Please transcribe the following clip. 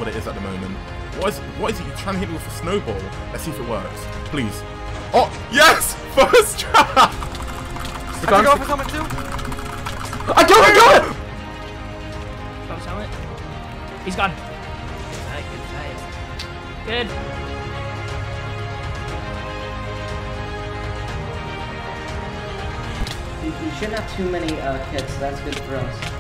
it is at the moment. What is it? You're trying to hit me with a snowball? Let's see if it works. Please. Oh, yes! First try! I took off his helmet too. I got it! Got his helmet. He's gone. Good. You shouldn't have too many kits. That's good for us.